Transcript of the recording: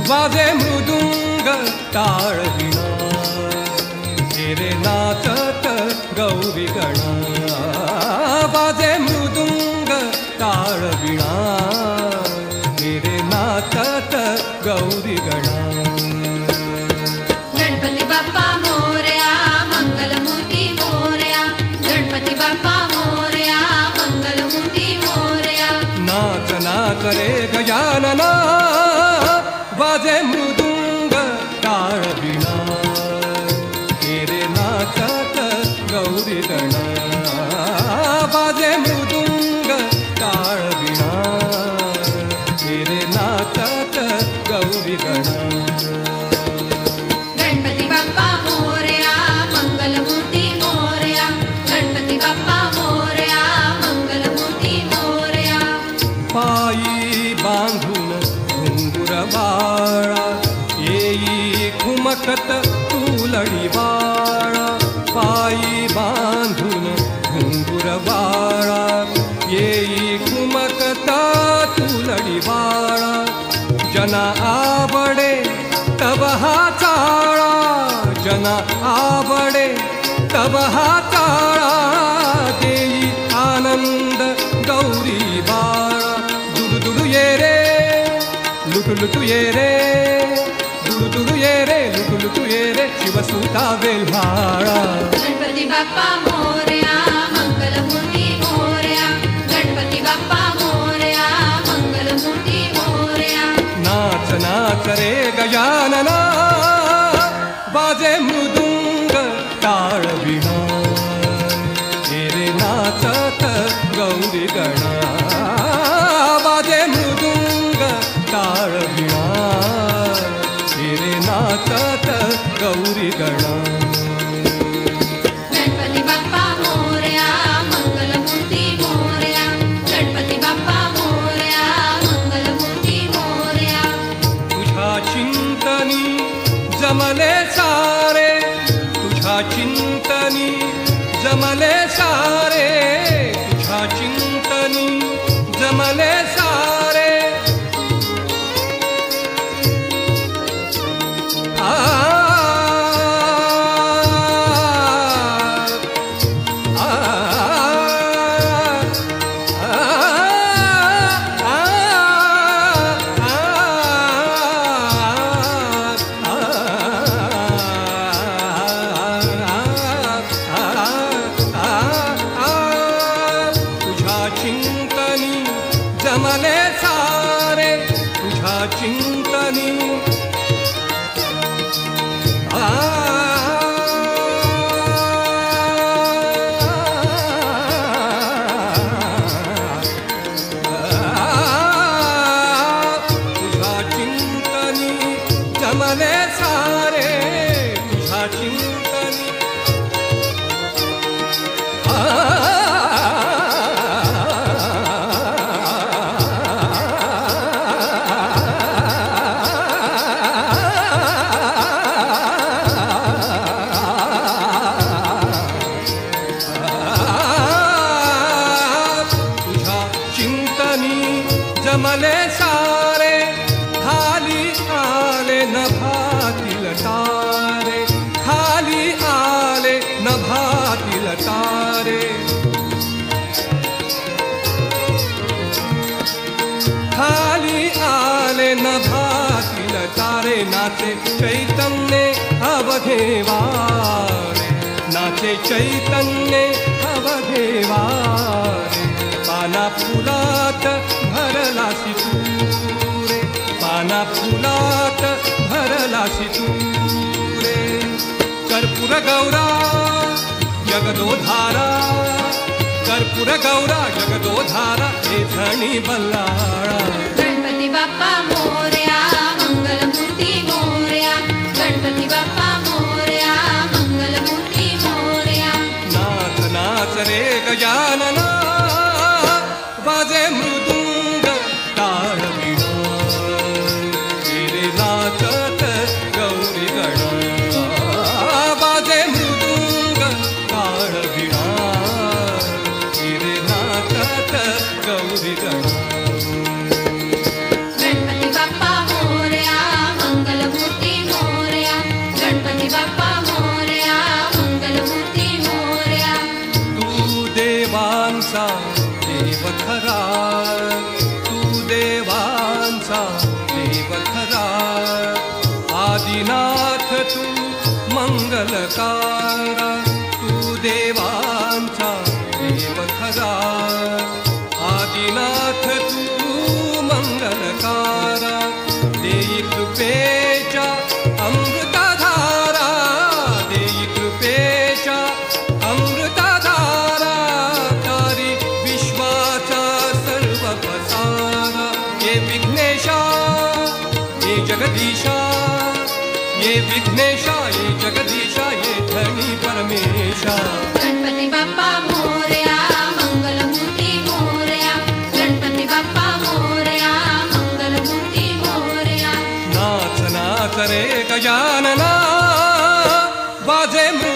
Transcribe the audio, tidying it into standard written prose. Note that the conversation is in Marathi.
वाजे मृदुंग टाळ विणा रे नाचत गौरी गणा वाजे मृदुंग टाळ विणा रे नाचत गौरी गणा गणपती बाप्पा मोरया मंगलमूर्ती मोरया गणपती बाप्पा मोरया मंगलमूर्ती मोरया नाच नाच रे गजानना वाजे मृदुंग टाळ विणा रे नाचत गौरी गणा वाजे मृदुंग टाळ विणा रे नाचत गौरी गणा गणपती बाप्पा मोरया मंगलमूर्ती मोरया गणपती बाप्पा मोरया मंगलमूर्ती मोरया पायी बांधून घुंगुर बाळा येई घुमकत तुलडी बाळा पायी बांधून घुंगुर बाळा येई घुमकत तुलडी बाळा जना आवडे तब हा चाळा जना आवडे तब हा चाळा देई आनंद गौरी बाळा दुडू दुडू ये रे लुटू लुटू ये रे दुडू दुडू ये रे लुटू लुटू ये रे शिवसुता वेल्हाळा गणपती बाप्पा मोरया मंगलमूर्ती मोरया गणपती बाप्पा मोरया मंगलमूर्ती मोरया नाच नाच रे गजानना वाजे मृदुंग टाळ विणा रे नाचत गौरी गणा वाजे मृदुंग टाळ विणा रे नाचत गौरी गणा गणपती बाप्पा मोरया मंगलमूर्ती मोरया गणपती बाप्पा मोरया मंगलमूर्ती मोरया तुझ्या चिंतनी जमले सारे तुझ्या चिंतनी जमले सारे तुझ्या चिंतनी जमले सारे आ चिंतनी जमले सारे तुझ्या चिंतनी तुझ्या चिंतनी जमले सारे तुझ्या चिंतनी जमले सारे खाली आले नभातील तारे खाली आले नभातील तारे खाली आले नभातील तारे नाचे चैतन्य अवघेवारे नाचे चैतन्य अवघेवारे पाना फुलात भरलासी तू रे पाना फुलात भरलासी तू रे कर्पूर गौरा जगदोधारा कर्पूर गौरा जगदोधारा हे धणी बल्लाळा गणपती बाप्पा मोरया मंगलमूर्ती मोरया गणपती बाप्पा मोरया मंगलमूर्ती मोरया नाच नाच रे गजानना वाजे मृदुंग टाळ विणा रे नाचत गौरी गणा वाजे मृदुंग टाळ विणा रे नाचत गौरी गणा गणपती आदिनाथ तू मंगलकारा, तू देवांचा देव खरा. आदिनाथ तू मंगलकारा, देई कृपेच्या अमृतधारा, देई कृपेच्या अमृतधारा. तारी विश्वाचा सर्व पसारा. ये विघ्नेशा ये जगदीशा, ये विघ्नेशा ये जगदीशा, ये धनी परमेशा. गणपती बाप्पा मोरया, मंगलमूर्ती मोरया. गणपती बाप्पा मोरया, मंगलमूर्ती मोरया. नाच नाच रे गजानना, वाजे